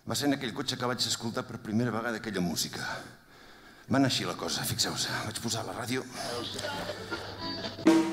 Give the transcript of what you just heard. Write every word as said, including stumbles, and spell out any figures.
Va ser en aquell cotxe que vaig escoltar per primera vegada aquella música. Va anar així la cosa, fixeu-vos. Vaig posar la ràdio.